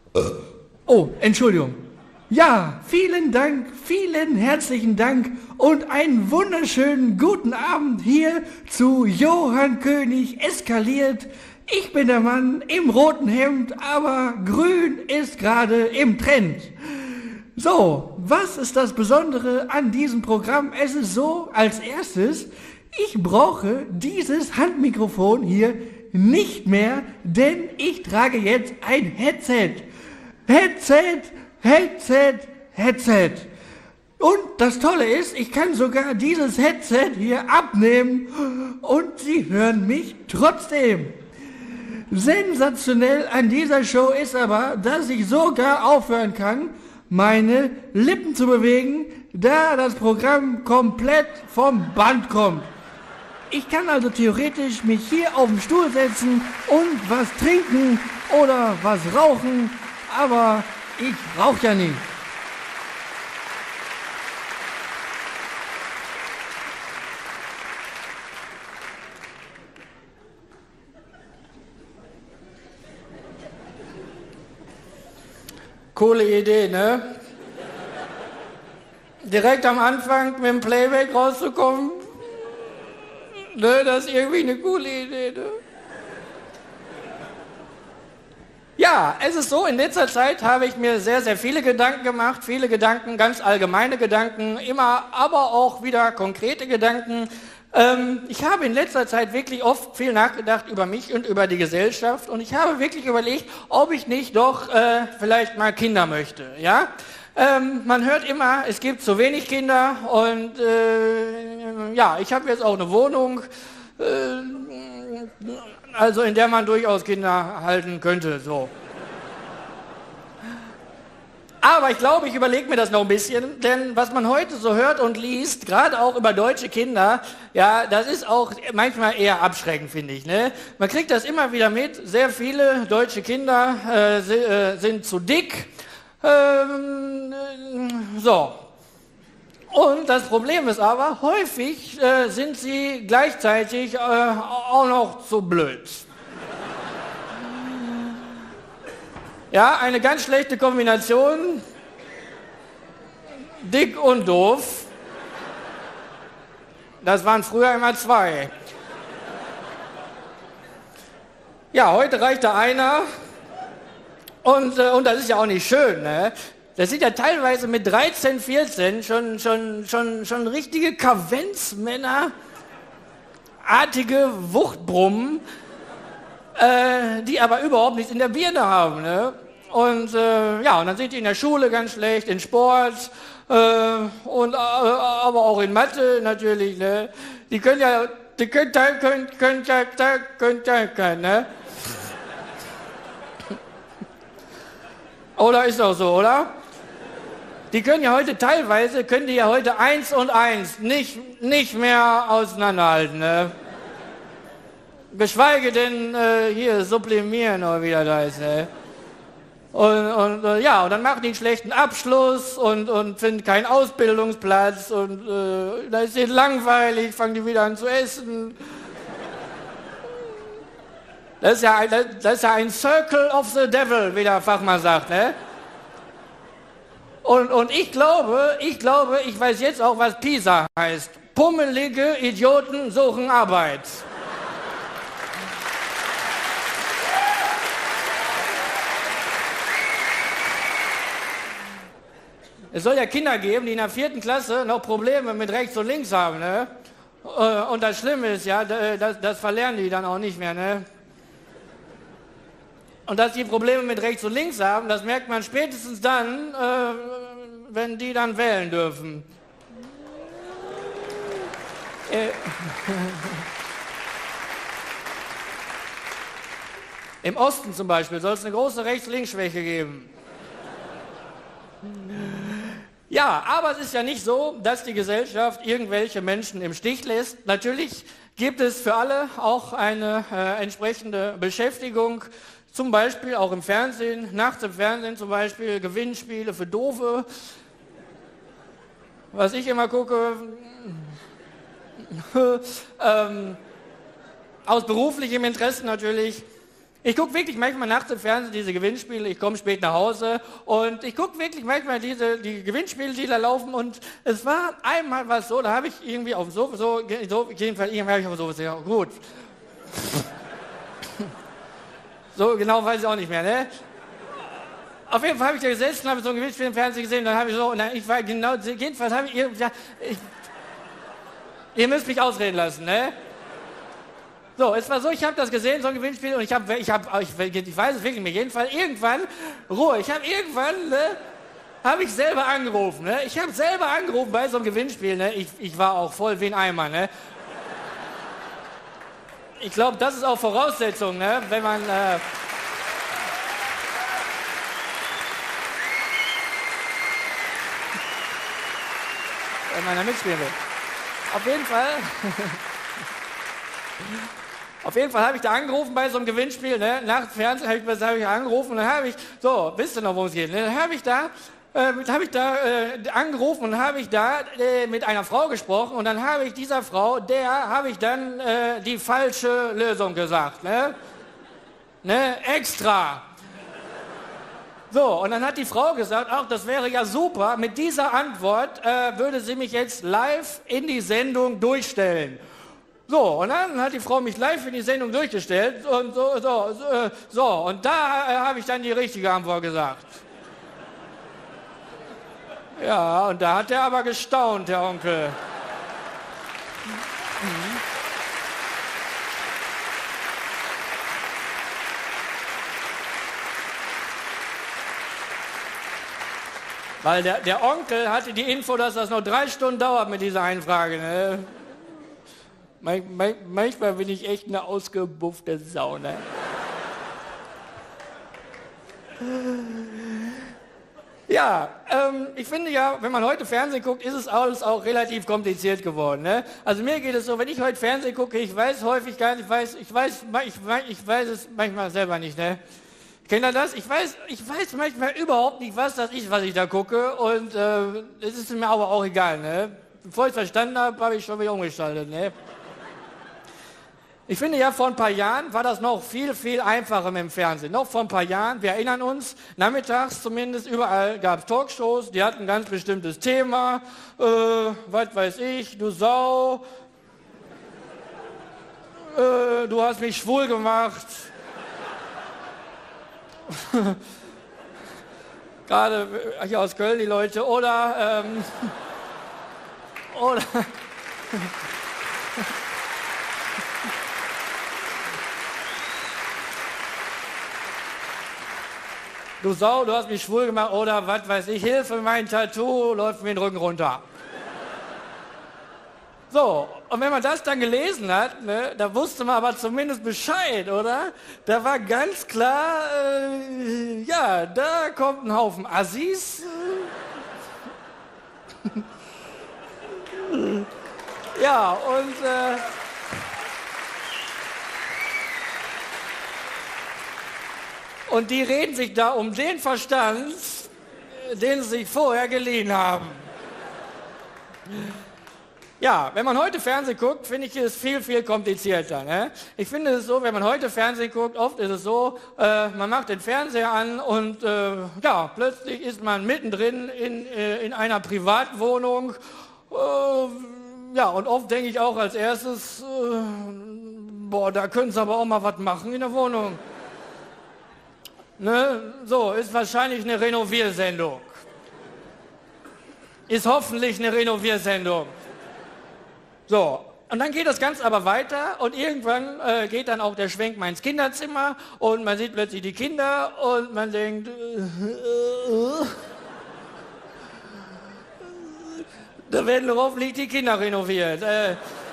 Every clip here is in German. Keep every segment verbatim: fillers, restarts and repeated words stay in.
Oh, Entschuldigung. Ja, vielen Dank, vielen herzlichen Dank und einen wunderschönen guten Abend hier zu Johann König eskaliert. Ich bin der Mann im roten Hemd, aber grün ist gerade im Trend. So, was ist das Besondere an diesem Programm? Es ist so, als erstes, ich brauche dieses Handmikrofon hier nicht mehr, denn ich trage jetzt ein Headset. Headset, Headset, Headset. Und das Tolle ist, ich kann sogar dieses Headset hier abnehmen und Sie hören mich trotzdem. Sensationell an dieser Show ist aber, dass ich sogar aufhören kann, meine Lippen zu bewegen, da das Programm komplett vom Band kommt. Ich kann also theoretisch mich hier auf den Stuhl setzen und was trinken oder was rauchen, aber ich rauche ja nicht. Coole Idee, ne? Direkt am Anfang mit dem Playback rauszukommen, ne, das ist irgendwie eine coole Idee, ne? Ja, es ist so, in letzter Zeit habe ich mir sehr, sehr viele Gedanken gemacht, viele Gedanken, ganz allgemeine Gedanken, immer aber auch wieder konkrete Gedanken. Ähm, ich habe in letzter Zeit wirklich oft viel nachgedacht über mich und über die Gesellschaft und ich habe wirklich überlegt, ob ich nicht doch äh, vielleicht mal Kinder möchte, ja? Ähm, man hört immer, es gibt zu wenig Kinder und äh, ja, ich habe jetzt auch eine Wohnung, äh, also in der man durchaus Kinder halten könnte, so. Aber ich glaube, ich überlege mir das noch ein bisschen, denn was man heute so hört und liest, gerade auch über deutsche Kinder, ja, das ist auch manchmal eher abschreckend, finde ich, ne? Man kriegt das immer wieder mit, sehr viele deutsche Kinder äh, si- äh, sind zu dick, ähm, äh, so. Und das Problem ist aber, häufig äh, sind sie gleichzeitig äh, auch noch zu blöd. Ja, eine ganz schlechte Kombination, dick und doof. Das waren früher immer zwei. Ja, heute reicht da einer und, äh, und das ist ja auch nicht schön, ne? Das sind ja teilweise mit dreizehn, vierzehn schon, schon, schon, schon richtige Kavenzmänner, artige Wuchtbrummen, äh, die aber überhaupt nichts in der Birne haben, ne? Und äh, ja, und dann sind die in der Schule ganz schlecht, in Sport äh, und äh, aber auch in Mathe natürlich, ne? Die können ja, die können, können, können, können, können, können, ne? Oder ist doch so, oder? Die können ja heute teilweise, können die ja heute eins und eins nicht, nicht mehr auseinanderhalten, ne? Geschweige denn äh, hier sublimieren oder wie das heißt, ne? Und, und äh, ja, und dann machen die einen schlechten Abschluss und, und finden keinen Ausbildungsplatz und äh, da ist denen langweilig, fangen die wieder an zu essen. Das ist ja ein, das ist ja ein Circle of the Devil, wie der Fachmann sagt, ne? Und, und ich glaube, ich glaube, ich weiß jetzt auch, was PISA heißt. Pummelige Idioten suchen Arbeit. Es soll ja Kinder geben, die in der vierten Klasse noch Probleme mit rechts und links haben, ne? Und das Schlimme ist ja, das, das verlernen die dann auch nicht mehr, ne? Und dass die Probleme mit rechts und links haben, das merkt man spätestens dann, äh, wenn die dann wählen dürfen. Äh, Im Osten zum Beispiel soll es eine große Rechts-Links-Schwäche geben. Ja, aber es ist ja nicht so, dass die Gesellschaft irgendwelche Menschen im Stich lässt. Natürlich gibt es für alle auch eine äh, entsprechende Beschäftigung, zum Beispiel auch im Fernsehen, nachts im Fernsehen zum Beispiel Gewinnspiele für Doofe. Was ich immer gucke, ähm, aus beruflichem Interesse natürlich. Ich gucke wirklich manchmal nachts im Fernsehen diese Gewinnspiele, ich komme spät nach Hause und ich gucke wirklich manchmal diese die Gewinnspiele, die da laufen und es war einmal was so, da habe ich irgendwie auf dem Sofa, so, so jedenfalls irgendwie habe ich auf dem Sofa, ja gut. So genau weiß ich auch nicht mehr, ne? Auf jeden Fall habe ich da gesessen und habe so ein Gewinnspiel im Fernsehen gesehen, dann habe ich so, und dann, ich war genau, jedenfalls habe ich, ja, ich, ihr müsst mich ausreden lassen, ne? So, es war so, ich habe das gesehen, so ein Gewinnspiel, und ich habe, ich habe, ich, ich weiß es wirklich nicht, jedenfalls irgendwann, Ruhe, ich habe irgendwann, ne, habe ich selber angerufen, ne? Ich habe selber angerufen bei so einem Gewinnspiel, ne? Ich, ich war auch voll wie ein Eimer, ne? Ich glaube, das ist auch Voraussetzung, ne? Wenn man, äh, wenn man da mitspielen will. Auf jeden Fall. Auf jeden Fall habe ich da angerufen bei so einem Gewinnspiel, ne? Nach dem Fernsehen habe ich, hab ich angerufen und dann habe ich, so, wisst ihr noch, worum es geht? Ne? Dann habe ich da, äh, habe ich da äh, angerufen und habe ich da äh, mit einer Frau gesprochen und dann habe ich dieser Frau, der habe ich dann äh, die falsche Lösung gesagt, ne? Ne? Extra. So, und dann hat die Frau gesagt, ach, das wäre ja super, mit dieser Antwort äh, würde sie mich jetzt live in die Sendung durchstellen. So, und dann hat die Frau mich live in die Sendung durchgestellt und so, so, so, so und da äh, habe ich dann die richtige Antwort gesagt. Ja, und da hat er aber gestaunt, der Onkel. Mhm. Weil der, der Onkel hatte die Info, dass das noch drei Stunden dauert mit dieser Einfrage, ne? Manchmal bin ich echt eine ausgebuffte Sau, ne? Ja, ähm, ich finde ja, wenn man heute Fernsehen guckt, ist es alles auch relativ kompliziert geworden, ne? Also mir geht es so, wenn ich heute Fernsehen gucke, ich weiß häufig gar nicht, ich weiß, ich weiß, ich weiß, ich weiß es manchmal selber nicht, ne? Kennt ihr das? Ich weiß, ich weiß manchmal überhaupt nicht, was das ist, was ich da gucke und äh, es ist mir aber auch egal, ne? Bevor ich es verstanden habe, habe ich schon wieder umgestaltet, ne? Ich finde ja, vor ein paar Jahren war das noch viel, viel einfacher mit dem Fernsehen. Noch vor ein paar Jahren, wir erinnern uns, nachmittags zumindest, überall gab es Talkshows, die hatten ein ganz bestimmtes Thema. Äh, was weiß ich, du Sau, äh, du hast mich schwul gemacht. Gerade hier aus Köln die Leute, oder, ähm, oder, du Sau, du hast mich schwul gemacht, oder was weiß ich, Hilfe, mein Tattoo läuft mir den Rücken runter. So, und wenn man das dann gelesen hat, ne, da wusste man aber zumindest Bescheid, oder? Da war ganz klar, äh, ja, da kommt ein Haufen Assis. Ja, und äh, und die reden sich da um den Verstand, den sie sich vorher geliehen haben. Ja, wenn man heute Fernsehen guckt, finde ich es viel, viel komplizierter. Ne? Ich finde es so, wenn man heute Fernsehen guckt, oft ist es so, äh, man macht den Fernseher an und äh, ja, plötzlich ist man mittendrin in, äh, in einer Privatwohnung. Äh, ja, und oft denke ich auch als erstes, äh, boah, da können sie aber auch mal was machen in der Wohnung. Ne? So, ist wahrscheinlich eine Renoviersendung. Ist hoffentlich eine Renoviersendung. So, und dann geht das Ganze aber weiter und irgendwann äh, geht dann auch der Schwenk mal ins Kinderzimmer und man sieht plötzlich die Kinder und man denkt, äh, äh, da werden hoffentlich die Kinder renoviert. Äh,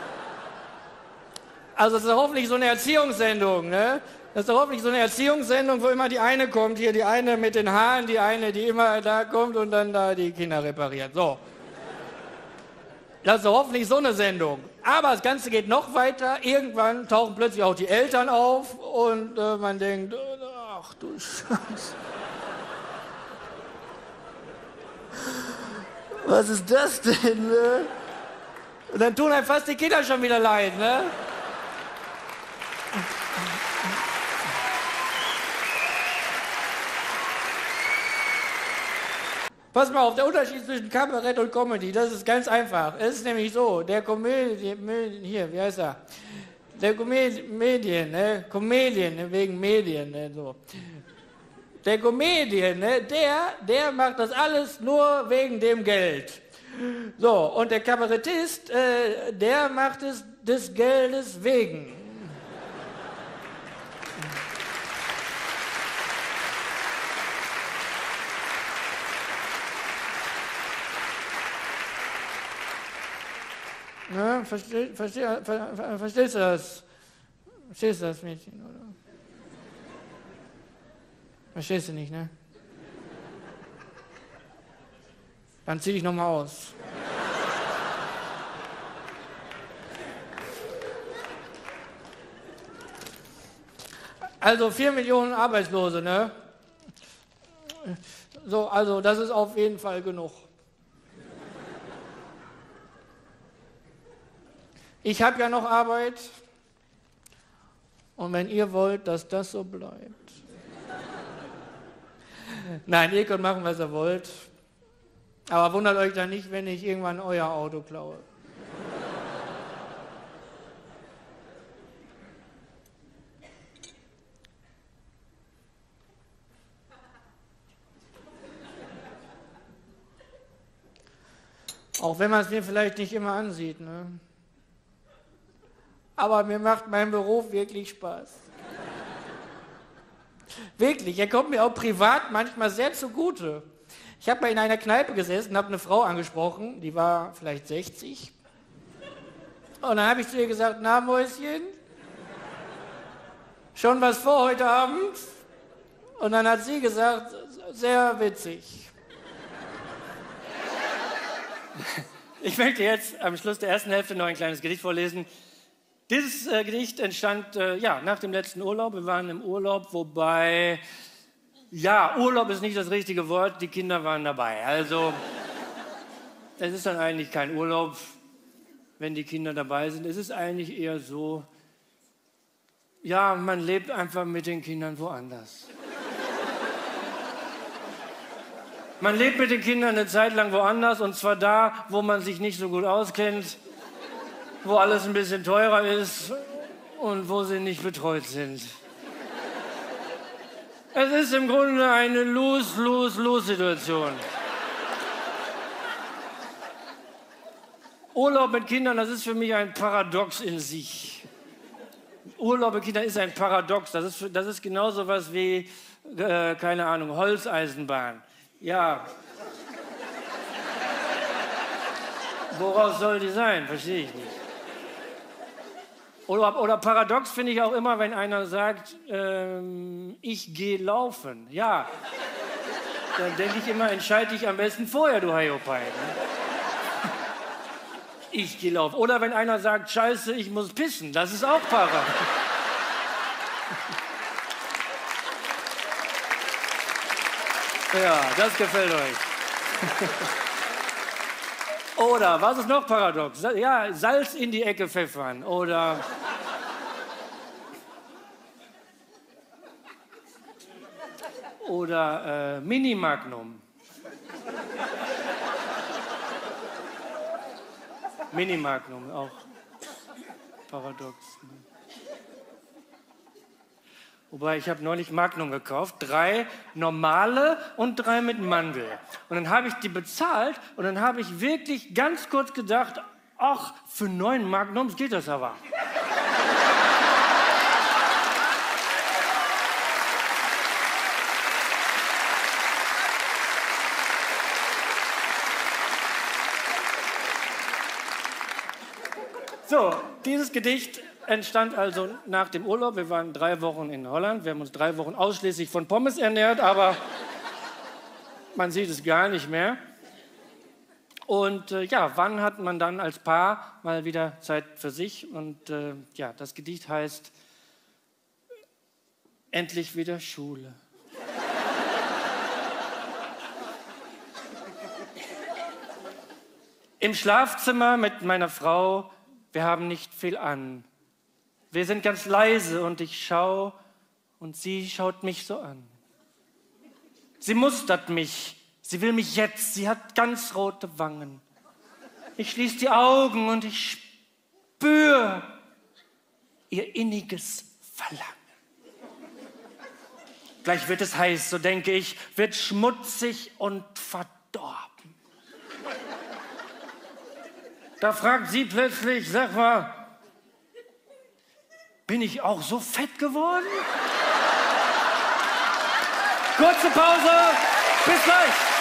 also es ist hoffentlich so eine Erziehungssendung, ne? Das ist doch hoffentlich so eine Erziehungssendung, wo immer die eine kommt, hier die eine mit den Haaren, die eine, die immer da kommt und dann da die Kinder repariert. So. Das ist doch hoffentlich so eine Sendung. Aber das Ganze geht noch weiter. Irgendwann tauchen plötzlich auch die Eltern auf und äh, man denkt, ach du Scheiße. Was ist das denn, ne? Und dann tun einem fast die Kinder schon wieder leid, ne? Pass mal auf, der Unterschied zwischen Kabarett und Comedy, das ist ganz einfach. Es ist nämlich so, der Comedian, hier, wie heißt er? Der Comedian, ne? Comedian, ne? Wegen Medien, ne? So. Der Comedian, ne? der, der macht das alles nur wegen dem Geld. So, und der Kabarettist, äh, der macht es des Geldes wegen. Ja, versteh, versteh, ver, ver, verstehst du das? Verstehst du das, Mädchen, oder? Verstehst du nicht, ne? Dann zieh dich noch mal aus. Also vier Millionen Arbeitslose, ne? So, also das ist auf jeden Fall genug. Ich habe ja noch Arbeit und wenn ihr wollt, dass das so bleibt. Nein, ihr könnt machen, was ihr wollt, aber wundert euch dann nicht, wenn ich irgendwann euer Auto klaue. Auch wenn man es mir vielleicht nicht immer ansieht, ne? Aber mir macht mein Beruf wirklich Spaß. Wirklich, er kommt mir auch privat manchmal sehr zugute. Ich habe mal in einer Kneipe gesessen und habe eine Frau angesprochen, die war vielleicht sechzig. Und dann habe ich zu ihr gesagt, na Mäuschen, schon was vor heute Abend? Und dann hat sie gesagt, sehr witzig. Ich möchte jetzt am Schluss der ersten Hälfte noch ein kleines Gedicht vorlesen. Dieses äh, Gedicht entstand äh, ja, nach dem letzten Urlaub. Wir waren im Urlaub, wobei, ja, Urlaub ist nicht das richtige Wort, die Kinder waren dabei. Also, es ist dann eigentlich kein Urlaub, wenn die Kinder dabei sind. Es ist eigentlich eher so, ja, man lebt einfach mit den Kindern woanders. Man lebt mit den Kindern eine Zeit lang woanders, und zwar da, wo man sich nicht so gut auskennt, wo alles ein bisschen teurer ist und wo sie nicht betreut sind. Es ist im Grunde eine Lose-Lose-Lose-Situation. Urlaub mit Kindern, das ist für mich ein Paradox in sich. Urlaub mit Kindern ist ein Paradox. Das ist, das ist genauso was wie, äh, keine Ahnung, Holzeisenbahn. Ja. Woraus soll die sein? Verstehe ich nicht. Oder, oder paradox finde ich auch immer, wenn einer sagt, ähm, ich gehe laufen. Ja, dann denke ich immer, entscheide dich am besten vorher, du Hiopai. Ne? Ich gehe laufen. Oder wenn einer sagt, scheiße, ich muss pissen. Das ist auch paradox. Ja, das gefällt euch. Oder, was ist noch paradox? Ja, Salz in die Ecke pfeffern. Oder oder äh, Mini-Magnum. Mini-Magnum, auch paradox. Wobei, ich habe neulich Magnum gekauft, drei normale und drei mit Mandel. Und dann habe ich die bezahlt und dann habe ich wirklich ganz kurz gedacht, ach, für neun Magnums geht das aber. So, dieses Gedicht entstand also nach dem Urlaub. Wir waren drei Wochen in Holland. Wir haben uns drei Wochen ausschließlich von Pommes ernährt, aber man sieht es gar nicht mehr. Und äh, ja, wann hat man dann als Paar mal wieder Zeit für sich? Und äh, ja, das Gedicht heißt Endlich wieder Schule. Im Schlafzimmer mit meiner Frau, wir haben nicht viel an. Wir sind ganz leise und ich schau und sie schaut mich so an. Sie mustert mich, Sie will mich jetzt. Sie hat ganz rote Wangen. Ich schließe die Augen und ich spüre ihr inniges Verlangen. Gleich wird es heiß, so denke ich, wird schmutzig und verdorben. Da fragt sie plötzlich, sag mal, bin ich auch so fett geworden? Kurze Pause, bis gleich.